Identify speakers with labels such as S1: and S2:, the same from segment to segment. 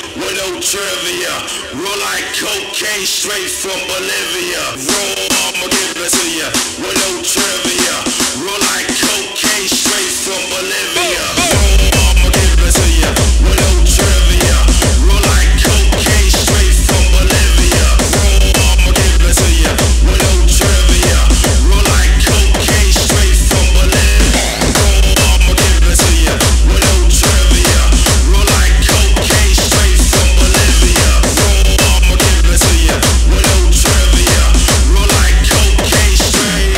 S1: with no trivia. Roll like cocaine straight from Bolivia. Roll, I'ma give it to ya with no trivia. Roll like cocaine straight from Bolivia. Roll, I'ma give it to ya with no trivia. Roll like cocaine straight from Bolivia. Roll, I'ma give it to ya with no trivia. Roll like cocaine straight from Bolivia. Roll, I'ma give it to ya with no trivia. Roll like cocaine straight from Bolivia. Roll, I'ma give it to ya with no trivia. Roll like cocaine straight.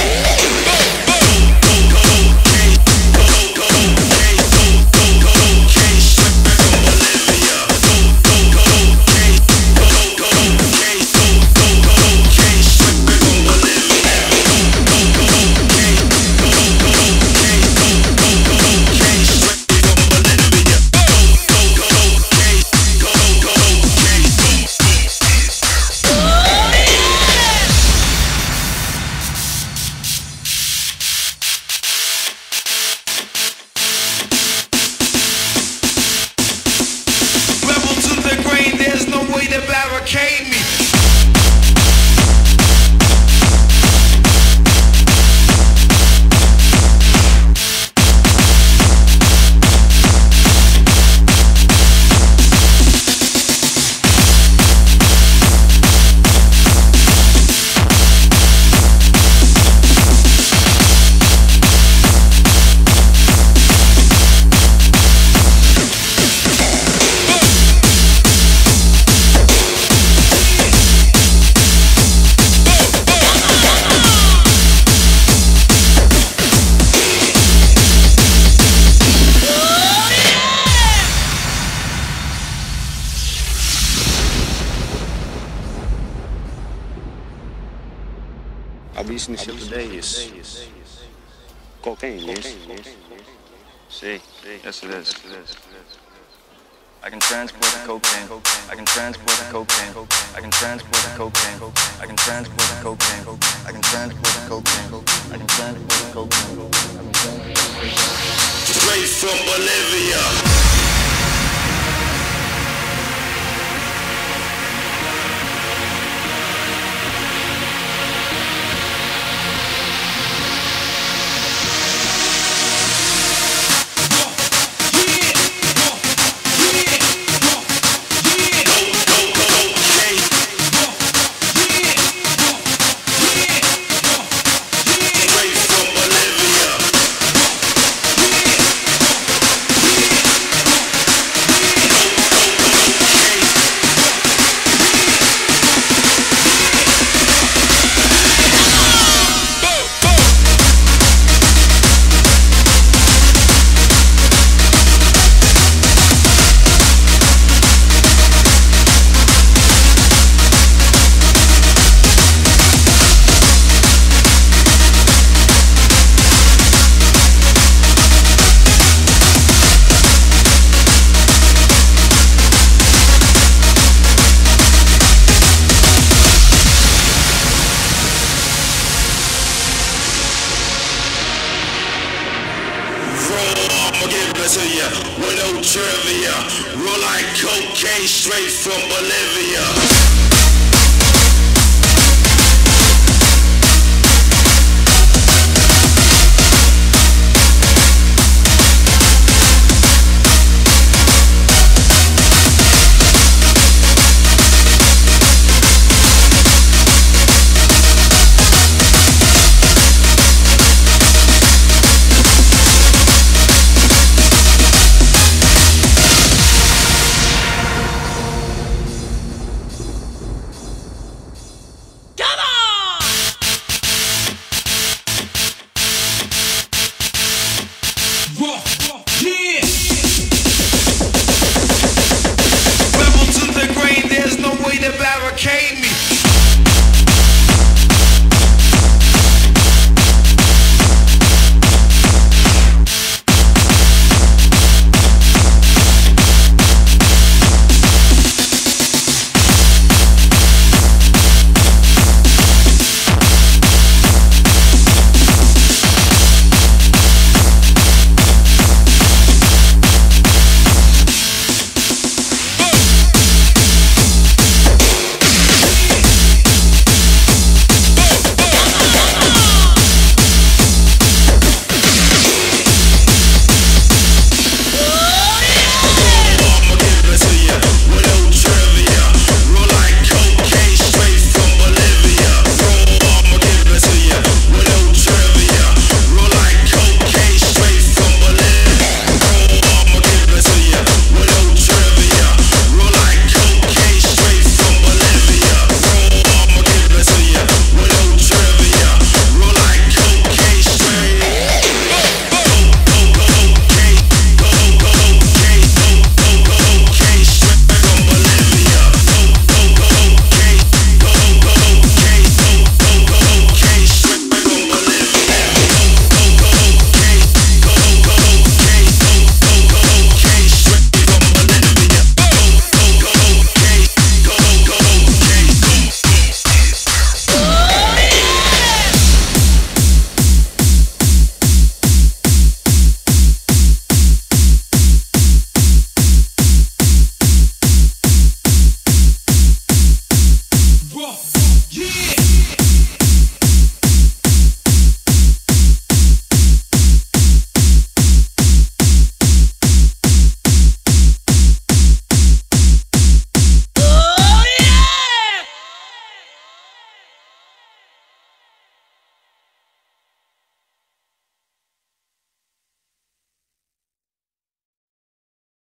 S1: Barricade me.
S2: Our business of today is cocaine, yes?
S3: See, yes it is. I can transport the cocaine. I can transport the cocaine. I can transport the cocaine. I can transport the cocaine. I can transport the cocaine. I can transport the cocaine.
S1: Straight from Bolivia. To ya with no trivia. Roll like cocaine straight from Bolivia. Rebel to the grain, there's no way to barricade me.